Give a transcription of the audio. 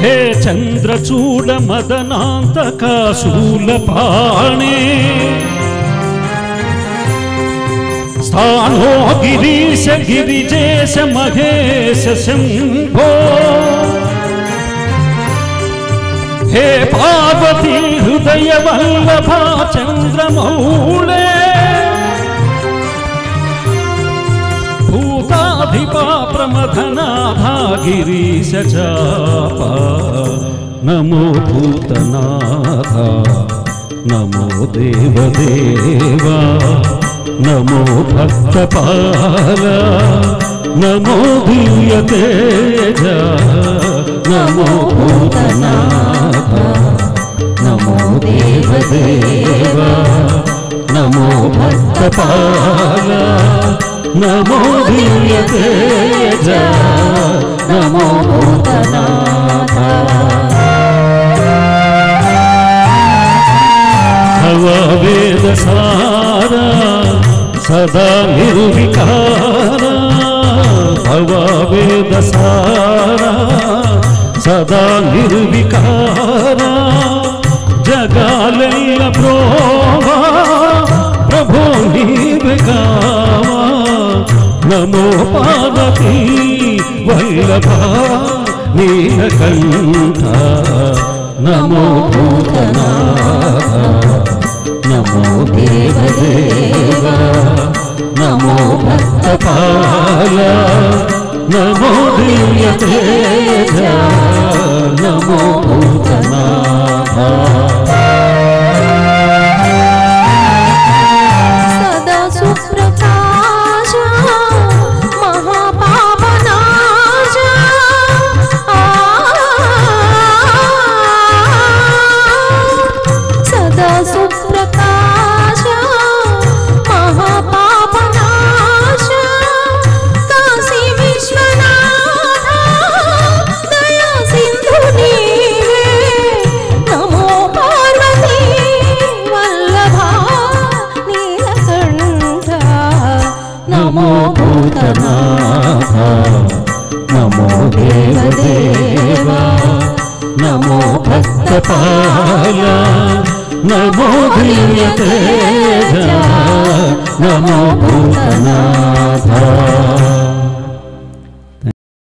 हे चंद्रचूड मदनांतक शूलपाणे स्थानो गिरीश गिरिजेश महेश शंभो हे पार्वती हृदय वल्लभा चंद्रमौळे भूताधिपा प्रमथनाथा गिरीश चापा नमो भूतनाथा नमो देवदेवा नमो भक्तपाला नमो दिव्यतेजा नमो भूतनाथा नमो देवदेवा नमो भक्तपाला नमो दिव्यतेजा नमो भूतनाथा भववेदसारा सदा निर्विकारा भववेदसारा सदा निर्विकारा जगालेल्ल प्रोवा प्रभो नीवे गावा नमो पार्वती वल्लभा नीलकंठ नमो भूतनाथा नमो देवदेवा नमो भक्तपाला नमो दिव्यतेजा नमो भूतनाथा सदा सुप्रकाशा महापावनाशा सदा सुप्रकाशा महापावनाशा काशी विश्वनाथा दया सिंधु नीवे नमो पार्वती वल्लभा नीलकंठ नमो भूतनाथा नमो देवदेवा नमो भक्तपाला नमो दिव्यतेजा नमो भूतनाथा।